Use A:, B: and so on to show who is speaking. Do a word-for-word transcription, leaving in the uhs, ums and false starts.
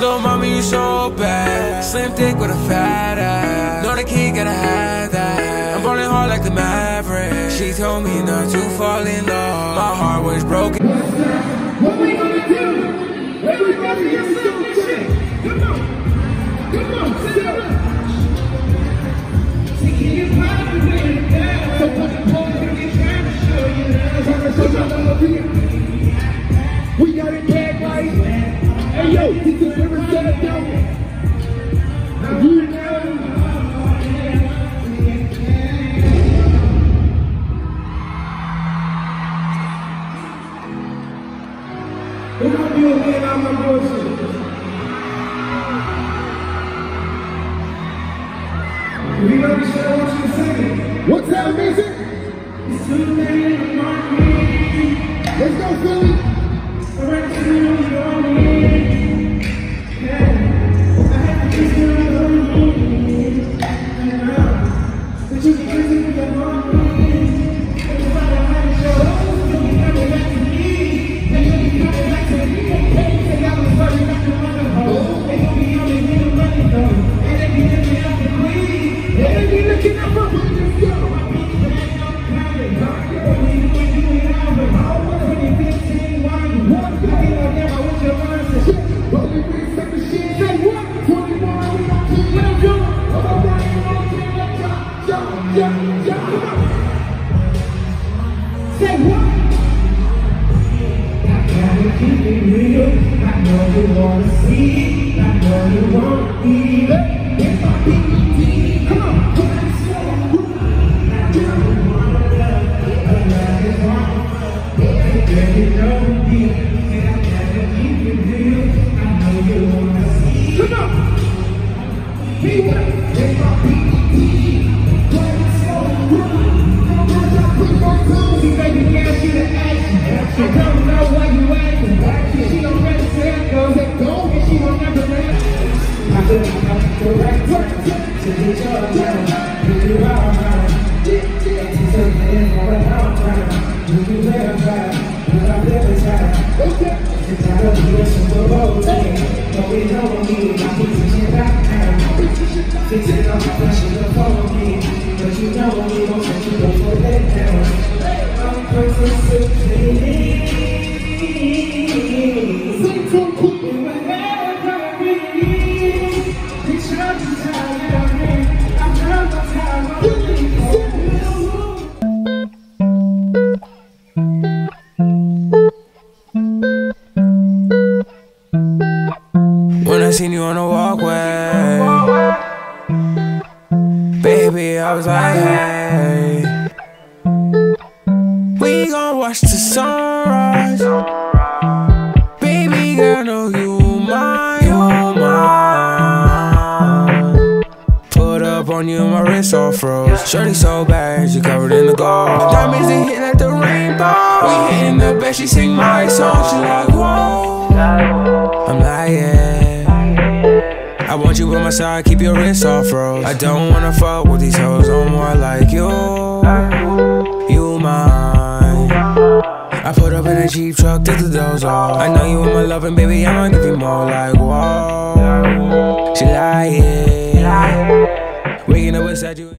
A: Little mama, you so bad. Slim thick with a fat ass. Know the kid gotta have that. I'm falling hard like the Maverick. She told me not to fall in love. My heart was broken.
B: What we gonna do? Everybody is so check. Come on. Come on, sit up. Taking your body with it down. So fucking boy, we trying to show you love. Trying to show you love. We got it bad, right? Hey yo, this is never said it down. You know. We're gonna do it again on my bullshit. We gonna be sure I want you to sing it. What's that music? It's too late in the morning. Let's go, Philly. Alright, to you, you're me. Yeah. I had to kiss you on the moon. And now, but you can kiss me with your mommy. Everybody had to show up. You can come back to me. And you can come back to me. Hey, say I was sorry, not the mother hole. They gon' be on me with the money though. And they be looking out the queen. And they be looking out for what you do. My bitch back on the counter. But we do it, do it out. But I don't want to be fifteen, wine. One fucking on them, I want your mindset. But we bring some shit. Say what? twenty-one, we don't keep it up. I'm a running on to the top. Jump, jump, jump. Come on. Say what? I gotta keep it real. I know you wanna see it. I know you wanna eat it. It's my P D. Come on. Come on. I know you wanna love. A love is wrong. Girl, you know me. And I gotta keep it real. I know you wanna see it. Come on. Be what? It's my P D. Play it slow. See, baby girl, she the action. She don't know why you acting. She don't ready to say go. Say go, and she won't never let. I feel like I'm the right work. To get your time, you do all right. She's in for a long time. You do better time, but I'm better time. Since I don't do this for the whole thing. But we know me, I keep teaching back now. Fixing up my flesh in the phone me. But you know me, won't let you go for that down. I'm perfect, so clean. Sing so cool. Whenever I begin, it's hard to tell you I'm in. I'm not the time I'm really
A: When I seen you on the walkway, baby, I was like, hey, we gon' watch the sunrise. Baby girl, know you mine, you mine. Put up on you, my wrist all froze. Shorty so bad, she covered in the gold. Diamonds, they hit like the rainbow. We hitting the bed, she sing my song. She like, whoa. I'm like, yeah. I want you by my side, keep your wrist off froze. I don't wanna fuck with these hoes, I'm more like you. You mine. I put up in a Jeep truck, did the doors off. I know you want my loving, baby, I'ma give you more. Like, whoa. She like, yeah. Waking up beside you.